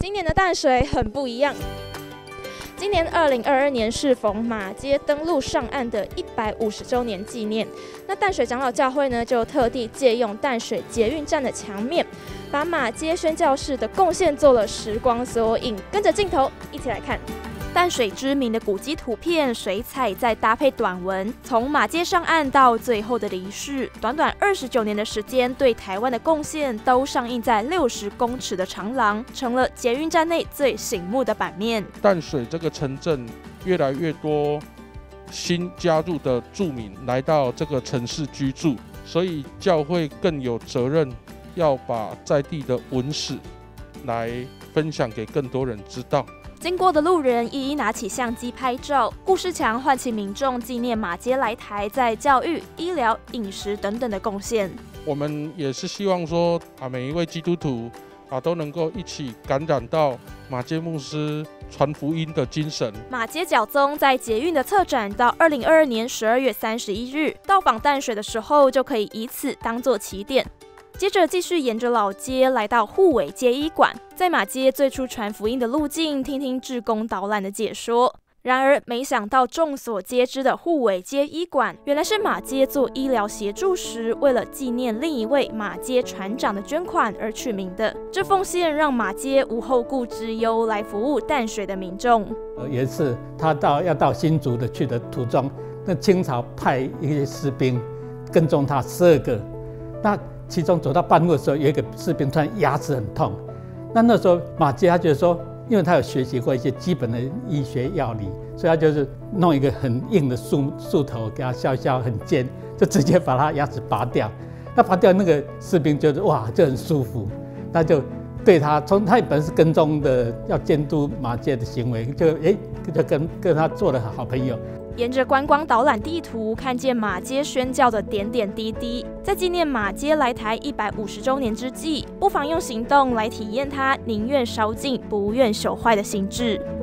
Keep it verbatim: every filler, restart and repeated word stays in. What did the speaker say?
今年的淡水很不一样。今年二零二二年适逢马街登陆上岸的一百五十周年纪念，那淡水长老教会呢就特地借用淡水捷运站的墙面，把马街宣教士的贡献做了时光缩影。跟着镜头一起来看。淡水知名的古迹图片、水彩，再搭配短文，从马街上岸到最后的离世，短短二十九年的时间，对台湾的贡献都上映在六十公尺的长廊，成了捷运站内最醒目的版面。 淡水这个城镇越来越多新加入的住民来到这个城市居住，所以教会更有责任要把在地的文史来分享给更多人知道。 经过的路人一一拿起相机拍照，故事墙唤起民众纪念马街来台在教育、医疗、饮食等等的贡献。 我们也是希望说啊，每一位基督徒啊都能够一起感染到马街牧师传福音的精神。 马街教宗在捷运的策展到二零二二年十二月三十一日，到访淡水的时候就可以以此当作起点。接着继续沿着老街来到护尾街医馆，在马街最初传福音的路径，听听志工导览的解说。然而，没想到众所皆知的护尾街医馆，原来是马街做医疗协助时，为了纪念另一位马街船长的捐款而取名的。这奉献让马街无后顾之忧，来服务淡水的民众。 有一次，他到要到新竹的去的途中，那清朝派一些士兵跟踪他十二个，那其中走到半路的时候，有一个士兵突然牙齿很痛。那那时候马街他觉得说，因为他有学习过一些基本的医学药理，所以他就是弄一个很硬的树树头给他削削很尖，就直接把他牙齿拔掉。那拔掉那个士兵觉得哇，就很舒服，那就对他从他本来是跟踪的，要监督马街的行为，就哎就跟跟他做了好朋友。 沿着观光导览地图，看见马街宣教的点点滴滴，在纪念马街来台一百五十周年之际，不妨用行动来体验它宁愿烧尽不愿朽坏的心志。